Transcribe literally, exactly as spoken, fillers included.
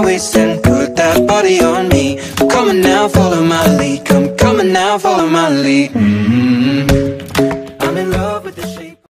waist and put that body on me. Come on now, follow my lead. Come, come on now, follow my lead. Mm-hmm.